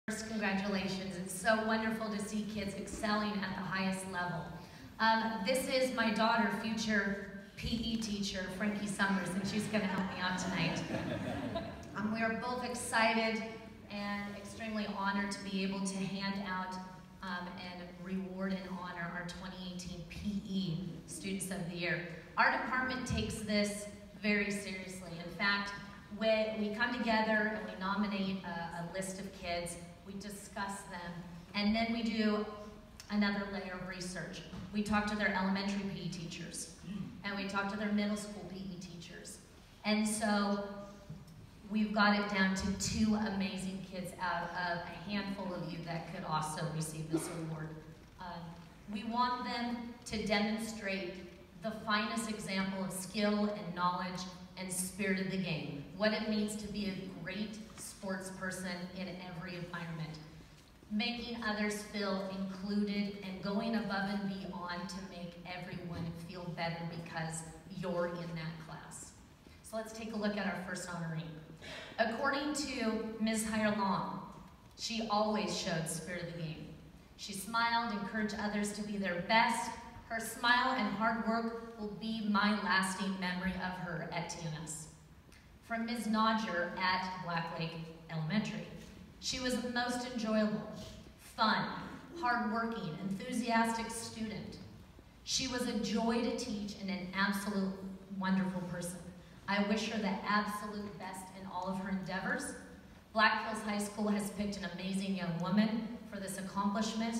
First, congratulations. It's so wonderful to see kids excelling at the highest level. This is my daughter, future PE teacher, Frankie Summers, and she's going to help me out tonight. We are both excited and extremely honored to be able to hand out and reward and honor our 2018 PE Students of the Year. Our department takes this very seriously. In fact, when we come together and we nominate a list of kids, we discuss them, and then we do another layer of research. We talk to their elementary PE teachers, and we talk to their middle school PE teachers. And so we've got it down to 2 amazing kids out of a handful of you that could also receive this award. We want them to demonstrate the finest example of skill and knowledge and spirit of the game, what it means to be a great sports person in every environment, making others feel included and going above and beyond to make everyone feel better because you're in that class. So let's take a look at our first honoree. According to Ms. Hirelong, she always showed spirit of the game. She smiled, encouraged others to be their best. Her smile and hard work will be my lasting memory of her at TMS. From Ms. Nodger at Black Lake Elementary, she was the most enjoyable, fun, hardworking, enthusiastic student. She was a joy to teach and an absolute wonderful person. I wish her the absolute best in all of her endeavors. Black Hills High School has picked an amazing young woman for this accomplishment.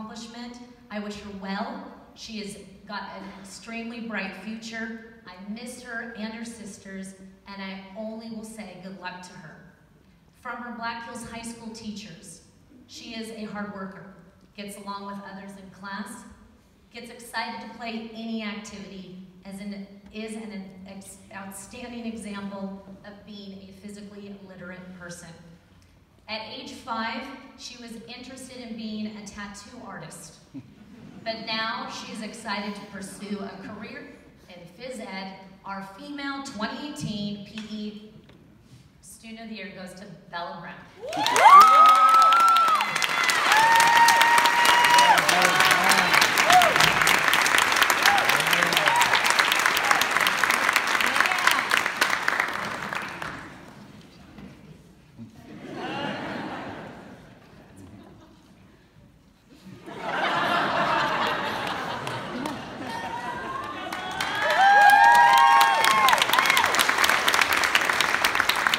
I wish her well. She has got an extremely bright future. I miss her and her sisters, and I only will say good luck to her. From her Black Hills High School teachers, she is a hard worker, gets along with others in class, gets excited to play any activity, is an outstanding example of being a physically literate person. At age 5, she was interested in being a tattoo artist. But now she's excited to pursue a career in phys ed. Our female 2018 PE Student of the Year goes to Bella Brown.